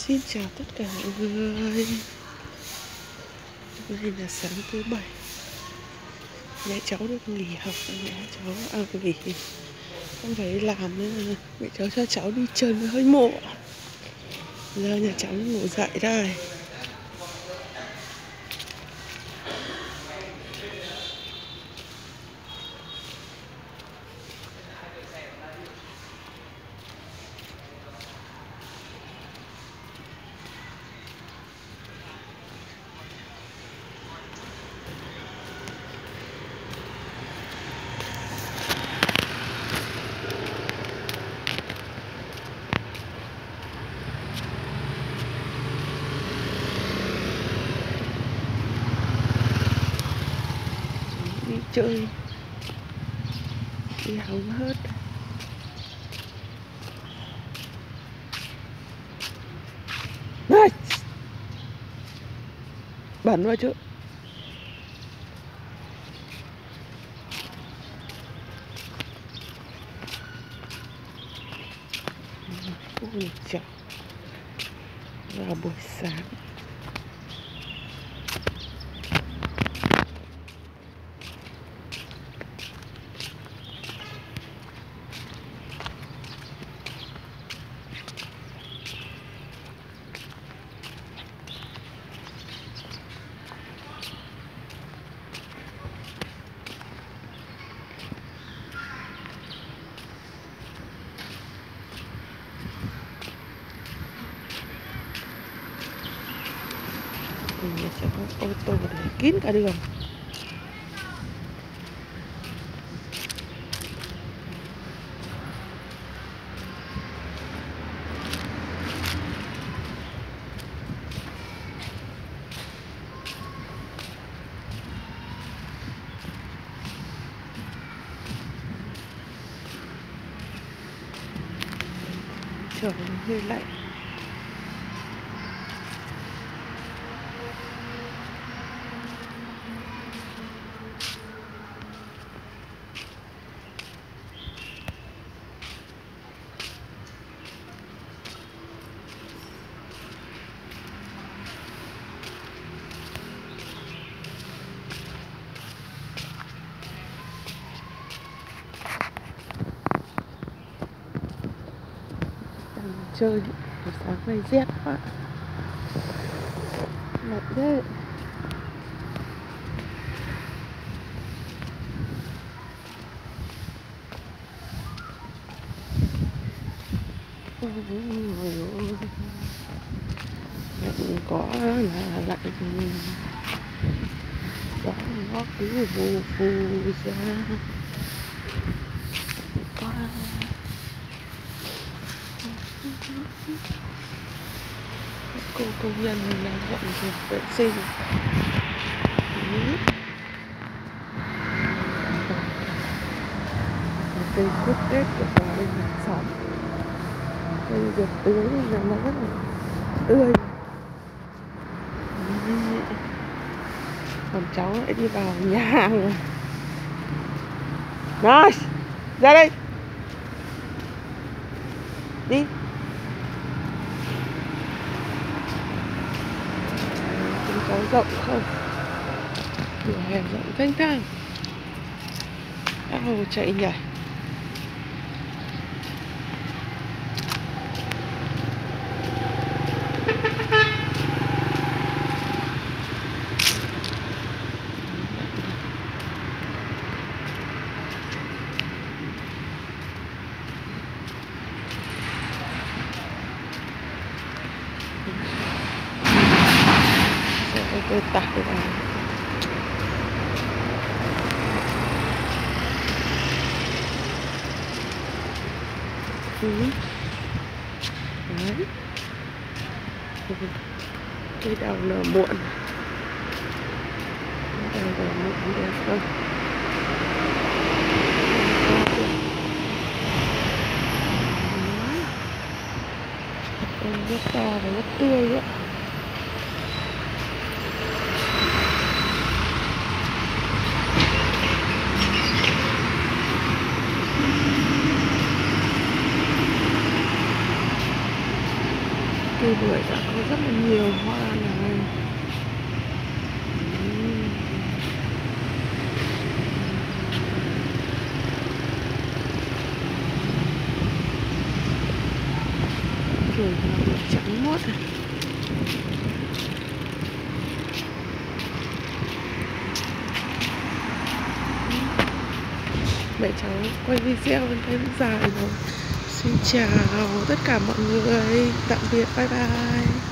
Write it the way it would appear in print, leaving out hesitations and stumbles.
Xin chào tất cả mọi người. Hôm nay là sáng thứ bảy. Mẹ cháu được nghỉ học, mẹ cháu nghỉ không phải đi làm nên là mẹ cháu cho cháu đi chơi hơi muộn. Giờ nhà cháu ngủ dậy đây. Đi chơi, đi hóng hớt. Này, bẩn quá chứ. Ôi trời, vào buổi sáng. Nhà cháu có ô tô để kín cả đường. Trời hơi lạnh. Chơi buổi sáng nay rét quá, lạnh thế. Lạnh có là lạnh, gió nó cứ vù vù ra quá. Cô công nhân đang dọn dẹp vệ sinh. Cây cúc tết của bà bên hàng xóm, cây dược tưới là nó rất là tươi. Còn cháu lại đi vào nhà rồi. Này, ra đây. Đi. Chúng cháu rộng không? Vỉa hè rộng thanh thang. Ao chạy nhảy. Tôi tải vào. Đấy. Cây đào nở muộn. Đào nở muộn đẹp không? Rất to và rất tươi ấy. Cây bưởi đã có rất là nhiều hoa này. Rồi trắng mốt này. Mẹ cháu quay video bên đây cũng dài rồi. Xin chào tất cả mọi người, tạm biệt, bye bye.